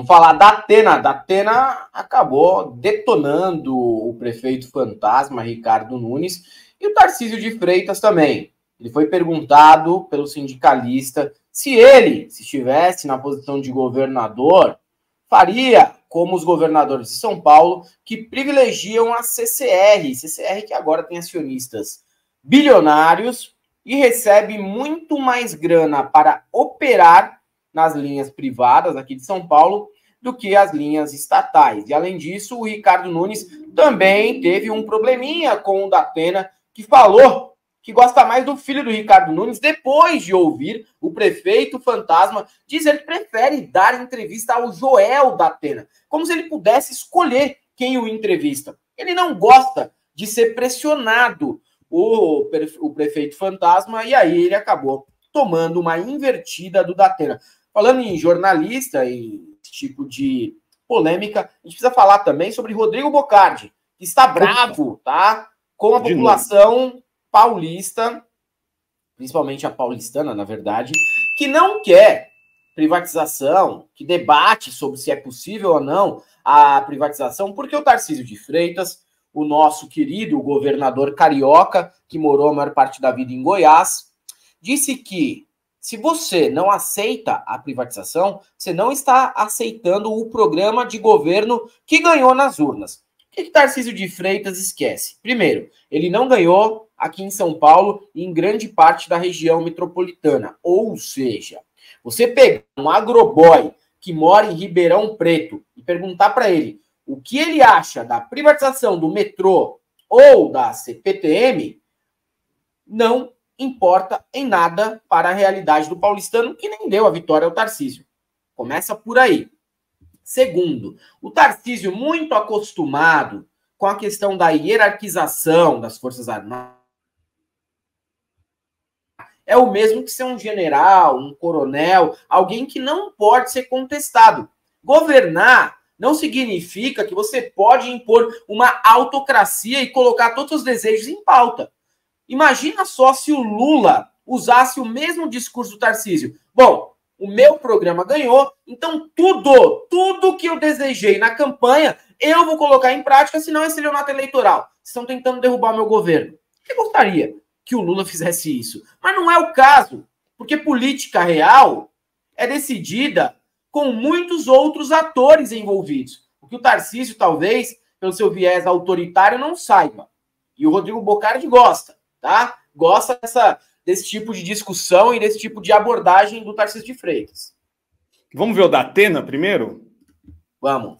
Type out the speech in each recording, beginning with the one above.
Vamos falar da Datena. A Datena acabou detonando o prefeito fantasma, Ricardo Nunes, e o Tarcísio de Freitas também. Ele foi perguntado pelo sindicalista se ele, se estivesse na posição de governador, faria como os governadores de São Paulo, que privilegiam a CCR que agora tem acionistas bilionários e recebe muito mais grana para operar nas linhas privadas aqui de São Paulo do que as linhas estatais. E, além disso, o Ricardo Nunes também teve um probleminha com o Datena, que falou que gosta mais do filho do Ricardo Nunes, depois de ouvir o prefeito fantasma dizer que prefere dar entrevista ao Joel Datena, como se ele pudesse escolher quem o entrevista. Ele não gosta de ser pressionado, o prefeito fantasma, e aí ele acabou tomando uma invertida do Datena. Falando em jornalista e esse tipo de polêmica, a gente precisa falar também sobre Rodrigo Bocardi, que está bravo, tá? Com a população paulista, principalmente a paulistana, na verdade, que não quer privatização, que debate sobre se é possível ou não a privatização, porque o Tarcísio de Freitas, o nosso querido governador carioca, que morou a maior parte da vida em Goiás, disse que se você não aceita a privatização, você não está aceitando o programa de governo que ganhou nas urnas. O que Tarcísio de Freitas esquece? Primeiro, ele não ganhou aqui em São Paulo e em grande parte da região metropolitana. Ou seja, você pegar um agroboy que mora em Ribeirão Preto e perguntar para ele o que ele acha da privatização do metrô ou da CPTM, não importa em nada para a realidade do paulistano, que nem deu a vitória ao Tarcísio. Começa por aí. Segundo, o Tarcísio, muito acostumado com a questão da hierarquização das Forças Armadas, é o mesmo que ser um general, um coronel, alguém que não pode ser contestado. Governar não significa que você pode impor uma autocracia e colocar todos os desejos em pauta. Imagina só se o Lula usasse o mesmo discurso do Tarcísio. Bom, o meu programa ganhou, então tudo que eu desejei na campanha, eu vou colocar em prática, senão é estelionato eleitoral. Vocês estão tentando derrubar o meu governo. Eu gostaria que o Lula fizesse isso. Mas não é o caso, porque política real é decidida com muitos outros atores envolvidos. O que o Tarcísio, talvez, pelo seu viés autoritário, não saiba. E o Rodrigo Bocardi gosta, tá? Gosta desse tipo de discussão e desse tipo de abordagem do Tarcísio de Freitas. Vamos ver o Datena primeiro? Vamos.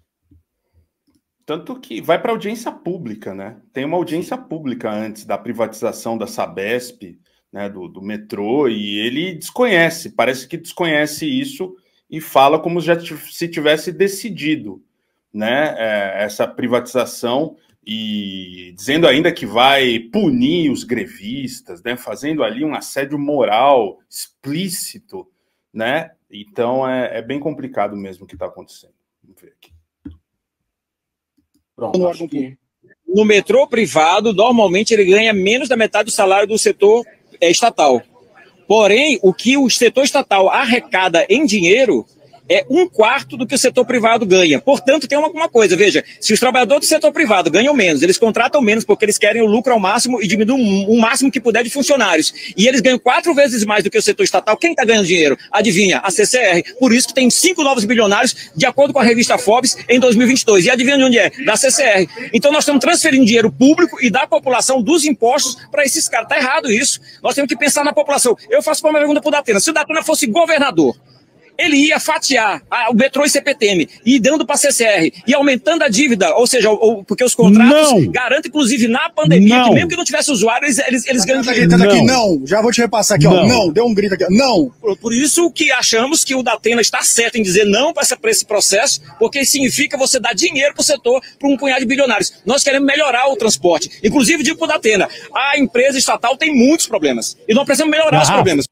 Tanto que vai para audiência pública, né? Tem uma audiência pública antes da privatização da Sabesp, né, do metrô, e ele desconhece, parece que desconhece isso e fala como já se tivesse decidido, né, essa privatização, e dizendo ainda que vai punir os grevistas, né, fazendo ali um assédio moral explícito, né? Então é bem complicado mesmo o que está acontecendo. Vamos ver aqui. Pronto, acho que... No metrô privado, normalmente ele ganha menos da metade do salário do setor estatal. Porém, o que o setor estatal arrecada em dinheiro é 1/4 do que o setor privado ganha. Portanto, tem uma coisa, veja, se os trabalhadores do setor privado ganham menos, eles contratam menos porque eles querem o lucro ao máximo e diminuem o máximo que puder de funcionários. E eles ganham 4 vezes mais do que o setor estatal. Quem está ganhando dinheiro? Adivinha? A CCR. Por isso que tem 5 novos bilionários, de acordo com a revista Forbes, em 2022. E adivinha de onde é? Da CCR. Então nós estamos transferindo dinheiro público e da população dos impostos para esses caras. Está errado isso. Nós temos que pensar na população. Eu faço uma pergunta para o Datena. Se o Datena fosse governador, ele ia fatiar o metrô e CPTM, e dando para a CCR, e aumentando a dívida, ou seja, porque os contratos garantem, inclusive na pandemia, que mesmo que não tivesse usuário, eles ganham dinheiro. Não, já vou te repassar aqui, ó. Não, deu um grito aqui, não. Por isso que achamos que o Datena está certo em dizer não para esse processo, porque significa você dar dinheiro para o setor, para um punhado de bilionários. Nós queremos melhorar o transporte. Inclusive, digo para o Datena, a empresa estatal tem muitos problemas, e nós precisamos melhorar os problemas.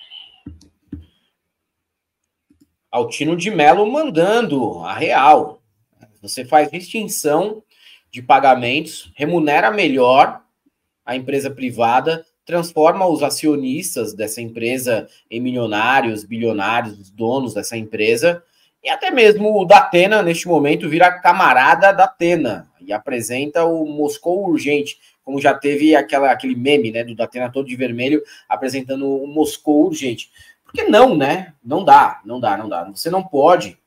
Altino de Mello mandando a real. Você faz distinção de pagamentos, remunera melhor a empresa privada, transforma os acionistas dessa empresa em milionários, bilionários, os donos dessa empresa, E até mesmo o Datena, neste momento, vira camarada Datena e apresenta o Moscou Urgente, como já teve aquele meme, né, do Datena todo de vermelho apresentando o Moscou Urgente. Porque não, né? Não dá. Você não pode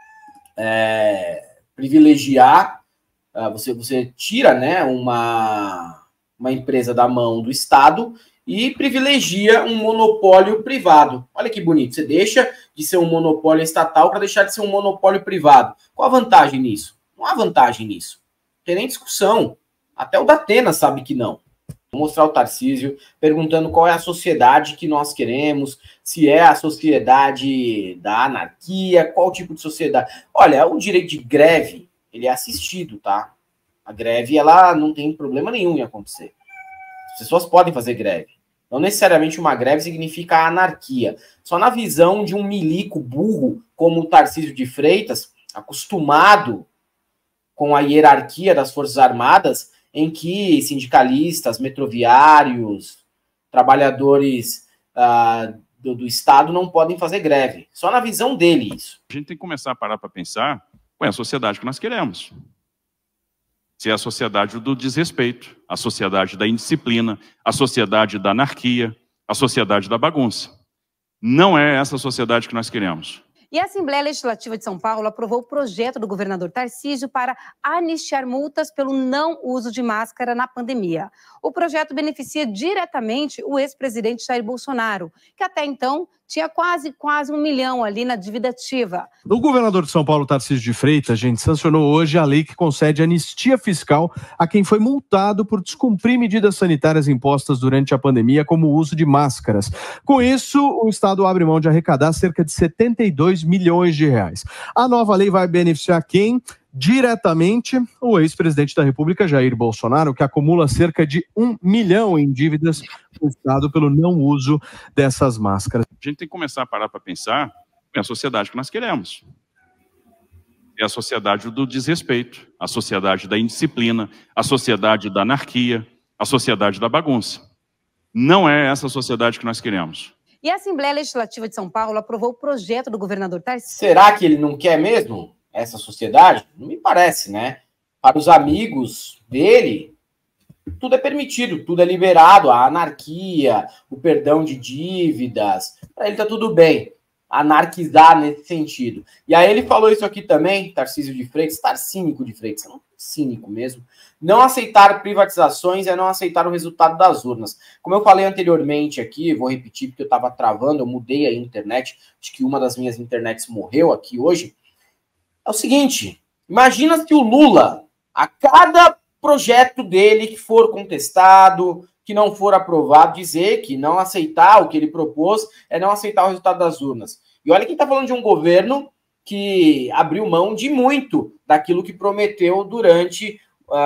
privilegiar, você tira, né, uma empresa da mão do Estado e privilegia um monopólio privado. Olha que bonito, você deixa de ser um monopólio estatal para deixar de ser um monopólio privado. Qual a vantagem nisso? Não há vantagem nisso. Não tem nem discussão. Até o Datena sabe que não. Vou mostrar o Tarcísio perguntando qual é a sociedade que nós queremos, se é a sociedade da anarquia, qual tipo de sociedade. Olha, o direito de greve, ele é assistido, tá? A greve, ela não tem problema nenhum em acontecer. As pessoas podem fazer greve. Não necessariamente uma greve significa anarquia. Só na visão de um milico burro, como o Tarcísio de Freitas, acostumado com a hierarquia das Forças Armadas, em que sindicalistas, metroviários, trabalhadores do Estado não podem fazer greve. Só na visão dele isso. A gente tem que começar a parar para pensar qual é a sociedade que nós queremos. Se é a sociedade do desrespeito, a sociedade da indisciplina, a sociedade da anarquia, a sociedade da bagunça. Não é essa sociedade que nós queremos. E a Assembleia Legislativa de São Paulo aprovou o projeto do governador Tarcísio para anistiar multas pelo não uso de máscara na pandemia. O projeto beneficia diretamente o ex-presidente Jair Bolsonaro, que até então tinha quase 1 milhão ali na dívida ativa. O governador de São Paulo, Tarcísio de Freitas, sancionou hoje a lei que concede anistia fiscal a quem foi multado por descumprir medidas sanitárias impostas durante a pandemia, como o uso de máscaras. Com isso, o Estado abre mão de arrecadar cerca de 72 milhões de reais. A nova lei vai beneficiar quem? Diretamente o ex-presidente da República, Jair Bolsonaro, que acumula cerca de 1 milhão em dívidas do Estado pelo não uso dessas máscaras. A gente tem que começar a parar para pensar qual é a sociedade que nós queremos. É a sociedade do desrespeito, a sociedade da indisciplina, a sociedade da anarquia, a sociedade da bagunça. Não é essa sociedade que nós queremos. E a Assembleia Legislativa de São Paulo aprovou o projeto do governador Tarcísio. Será que ele não quer mesmo essa sociedade? Não me parece, né? Para os amigos dele, tudo é permitido, tudo é liberado, a anarquia, o perdão de dívidas, para ele tá tudo bem, anarquizar nesse sentido. E aí ele falou isso aqui também, Tarcísio de Freitas, Tarcínico de Freitas, não, cínico mesmo, não aceitar privatizações é não aceitar o resultado das urnas. Como eu falei anteriormente aqui, vou repetir porque eu estava travando, eu mudei a internet, acho que uma das minhas internets morreu aqui hoje. É o seguinte, imagina se o Lula, a cada projeto dele que for contestado, que não for aprovado, dizer que não aceitar o que ele propôs é não aceitar o resultado das urnas. E olha quem está falando de um governo que abriu mão de muito daquilo que prometeu durante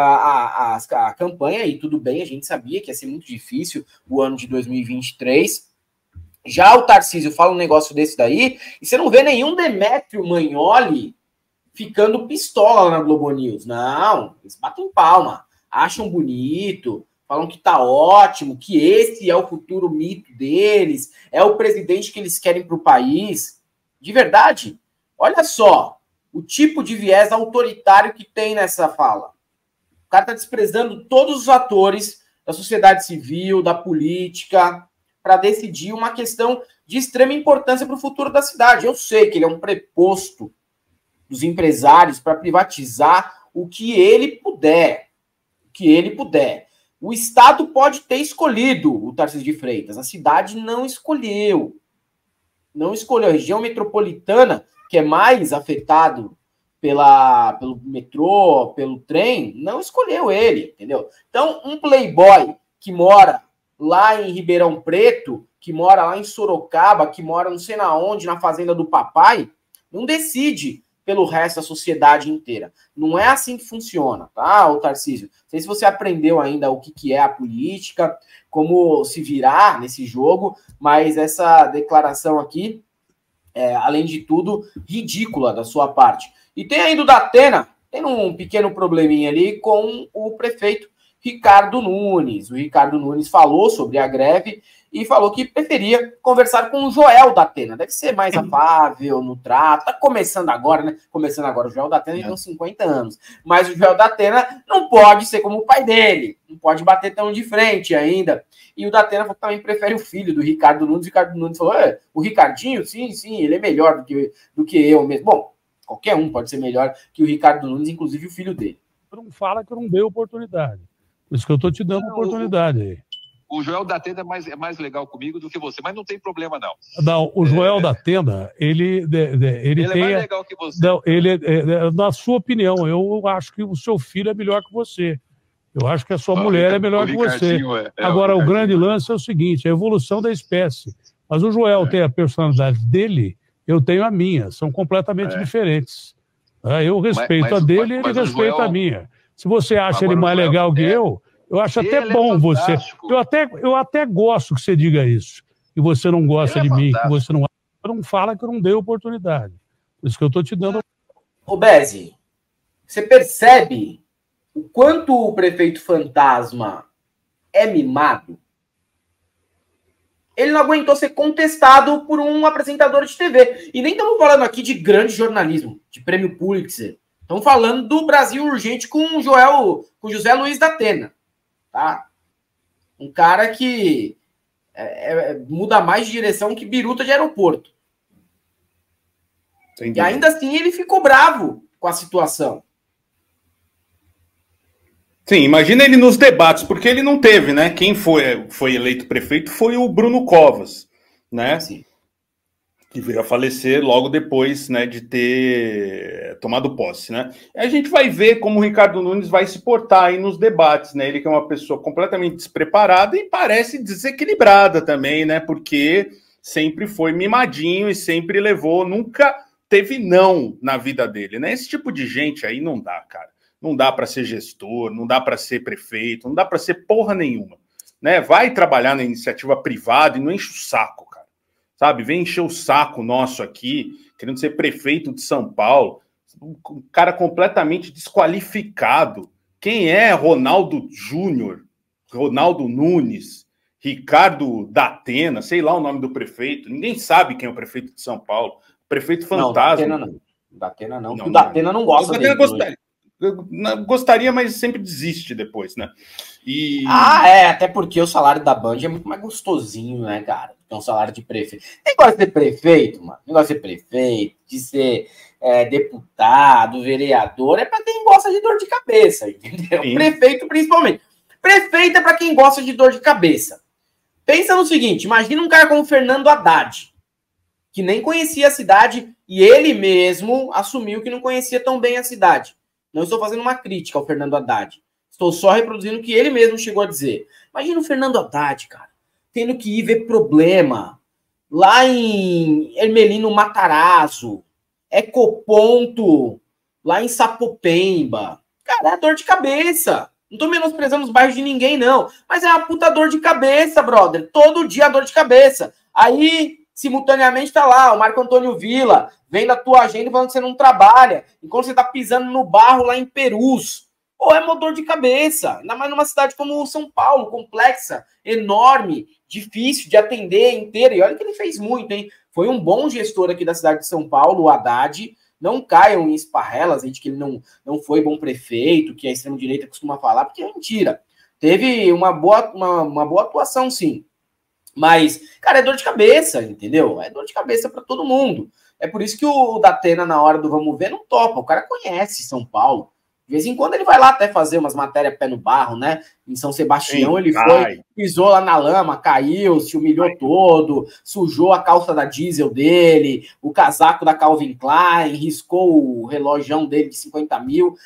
a campanha, e tudo bem, a gente sabia que ia ser muito difícil o ano de 2023. Já o Tarcísio fala um negócio desse daí, e você não vê nenhum Demétrio Magnoli ficando pistola lá na Globo News. Não, eles batem palma, acham bonito, falam que tá ótimo, que esse é o futuro mito deles, é o presidente que eles querem para o país. De verdade, olha só o tipo de viés autoritário que tem nessa fala. O cara tá desprezando todos os atores da sociedade civil, da política, para decidir uma questão de extrema importância para o futuro da cidade. Eu sei que ele é um preposto dos empresários para privatizar o que ele puder. O que ele puder. O Estado pode ter escolhido o Tarcísio de Freitas. A cidade não escolheu. Não escolheu. A região metropolitana, que é mais afetado pelo metrô, pelo trem, não escolheu ele, entendeu? Então, um playboy que mora lá em Ribeirão Preto, que mora lá em Sorocaba, que mora não sei na onde, na fazenda do papai, não decide pelo resto da sociedade inteira. Não é assim que funciona, tá, ô Tarcísio? Não sei se você aprendeu ainda o que é a política, como se virar nesse jogo, mas essa declaração aqui, além de tudo, ridícula da sua parte. E tem ainda o Datena, tem um pequeno probleminha ali com o prefeito Ricardo Nunes. O Ricardo Nunes falou sobre a greve e falou que preferia conversar com o Joel Datena. Deve ser mais afável no trato. Tá começando agora, né? Começando agora. O Joel Datena tem uns 50 anos. Mas o Joel Datena não pode ser como o pai dele. Não pode bater tão de frente ainda. E o Datena também prefere o filho do Ricardo Nunes. O Ricardo Nunes falou, o Ricardinho, sim, ele é melhor do que eu mesmo. Bom, qualquer um pode ser melhor que o Ricardo Nunes, inclusive o filho dele. Não fala que eu não dei oportunidade. Por isso que eu tô te dando oportunidade aí. O Joel Datena é mais legal comigo do que você, mas não tem problema, não. Não, o Joel Datena, ele tem... é mais legal que você. Não, na sua opinião, eu acho que o seu filho é melhor que você. Eu acho que a sua mulher é melhor que você. Agora, o grande lance é o seguinte, a evolução da espécie. Mas o Joel tem a personalidade dele, eu tenho a minha. São completamente diferentes. Eu respeito a dele e ele respeita a minha. Se você acha ele mais legal que eu acho até bom você. Eu até gosto que você diga isso. Que você não gosta de mim, que você não fala que eu não dei oportunidade. Por isso que eu estou te dando. Ô, Bezi, você percebe o quanto o prefeito fantasma é mimado? Ele não aguentou ser contestado por um apresentador de TV. E nem estamos falando aqui de grande jornalismo, de prêmio Pulitzer. Estamos falando do Brasil Urgente com o José Luiz Datena. Tá? Um cara que muda mais de direção que biruta de aeroporto. E ainda assim ele ficou bravo com a situação. Sim, imagina ele nos debates, porque ele não teve, né? Quem foi eleito prefeito foi o Bruno Covas, né? Sim. Que veio a falecer logo depois, né, de ter tomado posse, né? E a gente vai ver como o Ricardo Nunes vai se portar aí nos debates, né? Ele que é uma pessoa completamente despreparada e parece desequilibrada também, né? Porque sempre foi mimadinho e sempre nunca teve não na vida dele, né? Esse tipo de gente aí não dá, cara. Não dá para ser gestor, não dá para ser prefeito, não dá para ser porra nenhuma, né? Vai trabalhar na iniciativa privada e não enche o saco, cara. Sabe? Vem encher o saco nosso aqui, querendo ser prefeito de São Paulo, um cara completamente desqualificado. Quem é Ronaldo Júnior, Ronaldo Nunes, Ricardo Datena, sei lá o nome do prefeito, ninguém sabe quem é o prefeito de São Paulo. Prefeito fantasma. Não, Datena não. O Datena não gosta dele. Gostaria, mas sempre desiste depois, né? Até porque o salário da Band é muito mais gostosinho, né, cara? Que é um salário de prefeito. Negócio de ser prefeito, mano. Negócio de ser prefeito, de ser deputado, vereador, é pra quem gosta de dor de cabeça, entendeu? Sim. Prefeito, principalmente. Prefeito é pra quem gosta de dor de cabeça. Pensa no seguinte, imagina um cara como o Fernando Haddad, que nem conhecia a cidade e ele mesmo assumiu que não conhecia tão bem a cidade. Não estou fazendo uma crítica ao Fernando Haddad. Estou só reproduzindo o que ele mesmo chegou a dizer. Imagina o Fernando Haddad, cara, tendo que ir ver problema lá em Hermelino Matarazzo, Ecoponto, lá em Sapopemba. Cara, é dor de cabeça. Não tô menosprezando os bairros de ninguém, não. Mas é uma puta dor de cabeça, brother. Todo dia dor de cabeça. Aí, simultaneamente, tá lá o Marco Antônio Villa, vem da tua agenda falando que você não trabalha, enquanto você tá pisando no barro lá em Perus. Pô, é uma dor de cabeça. Ainda mais numa cidade como São Paulo, complexa, enorme, difícil de atender inteira. E olha que ele fez muito, hein? Foi um bom gestor aqui da cidade de São Paulo, o Haddad. Não caiam em esparrelas de que ele não foi bom prefeito, que a extrema-direita costuma falar, porque é mentira. Teve uma boa atuação, sim. Mas, cara, é dor de cabeça, entendeu? É dor de cabeça para todo mundo. É por isso que o Datena, na hora do vamos ver, não topa. O cara conhece São Paulo. De vez em quando ele vai lá até fazer umas matérias pé no barro, né? Em São Sebastião ele foi, pisou lá na lama, caiu, se humilhou todo, sujou a calça da diesel dele, o casaco da Calvin Klein, riscou o relógio dele de 50 mil,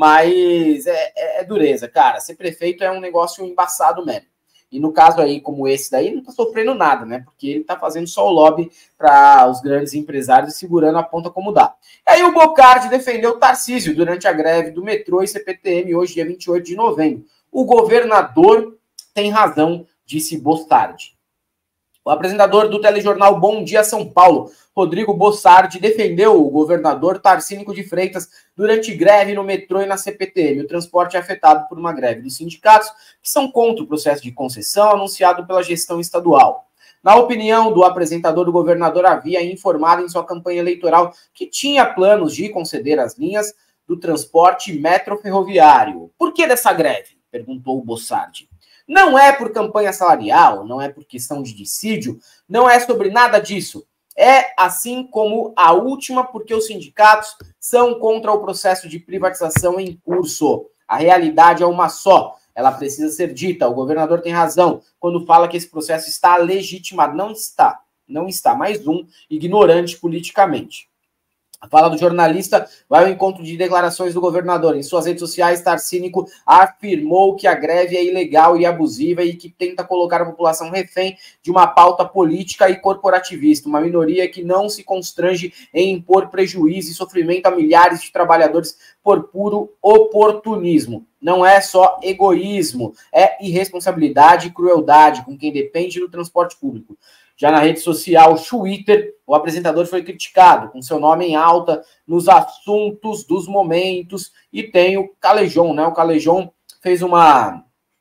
mas é dureza, cara. Ser prefeito é um negócio embaçado mesmo. E no caso aí, como esse daí, não tá sofrendo nada, né? Porque ele tá fazendo só o lobby para os grandes empresários e segurando a ponta como dá. E aí o Bocardi defendeu o Tarcísio durante a greve do metrô e CPTM, hoje, dia 28 de novembro. O governador tem razão, disse Bostardi. O apresentador do telejornal Bom Dia São Paulo, Rodrigo Bossardi, defendeu o governador Tarcísio de Freitas durante greve no metrô e na CPTM. O transporte é afetado por uma greve dos sindicatos que são contra o processo de concessão anunciado pela gestão estadual. Na opinião do apresentador, o governador havia informado em sua campanha eleitoral que tinha planos de conceder as linhas do transporte metroferroviário. Por que dessa greve? Perguntou o Bossardi. Não é por campanha salarial, não é por questão de dissídio, não é sobre nada disso. É assim como a última, porque os sindicatos são contra o processo de privatização em curso. A realidade é uma só, ela precisa ser dita. O governador tem razão quando fala que esse processo está legitimado. Não está. Mais um ignorante politicamente. A fala do jornalista vai ao encontro de declarações do governador. Em suas redes sociais, Tarcínico afirmou que a greve é ilegal e abusiva e que tenta colocar a população refém de uma pauta política e corporativista, uma minoria que não se constrange em impor prejuízo e sofrimento a milhares de trabalhadores por puro oportunismo. Não é só egoísmo, é irresponsabilidade e crueldade com quem depende do transporte público. Já na rede social Twitter, o apresentador foi criticado, com seu nome em alta nos assuntos dos momentos, e tem o Calejão, né? O Calejão fez uma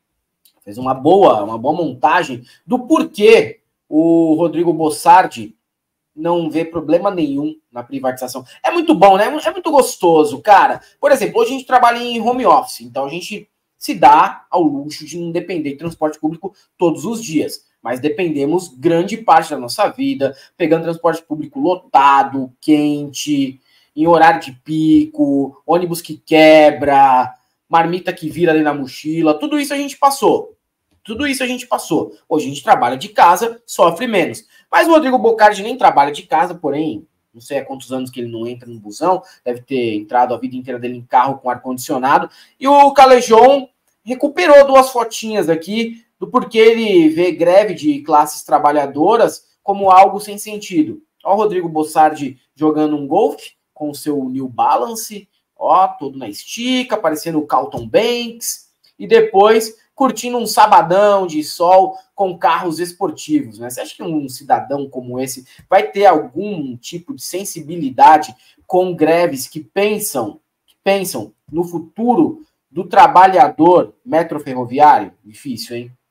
boa montagem do porquê o Rodrigo Bossardi não vê problema nenhum na privatização. É muito bom, né? É muito gostoso, cara. Por exemplo, hoje a gente trabalha em home office, então a gente se dá ao luxo de não depender de transporte público todos os dias. Mas dependemos grande parte da nossa vida, pegando transporte público lotado, quente, em horário de pico, ônibus que quebra, marmita que vira ali na mochila, tudo isso a gente passou. Hoje a gente trabalha de casa, sofre menos. Mas o Rodrigo Bossardi nem trabalha de casa, porém, não sei há quantos anos que ele não entra no busão, deve ter entrado a vida inteira dele em carro com ar-condicionado. E o Calejão recuperou 2 fotinhas aqui, do porquê ele vê greve de classes trabalhadoras como algo sem sentido. Ó, o Rodrigo Bossardi jogando um golfe com o seu New Balance, ó, todo na estica, parecendo o Carlton Banks, e depois curtindo um sabadão de sol com carros esportivos, né? Você acha que um cidadão como esse vai ter algum tipo de sensibilidade com greves que pensam no futuro do trabalhador metroferroviário? Difícil, hein?